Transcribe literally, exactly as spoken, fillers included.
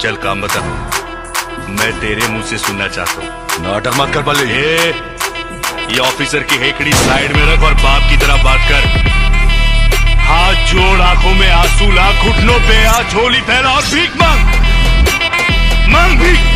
चल काम बता, मैं तेरे मुंह से सुनना चाहता हूँ। नाटक मत कर बल्ले। ये ये ऑफिसर की हेकड़ी साइड में रख और बाप की तरह बात कर। हाथ जोड़, आंखों में आंसू ला, घुटनों पे आ, झोली फैला और भीख मांग, मांग भीख।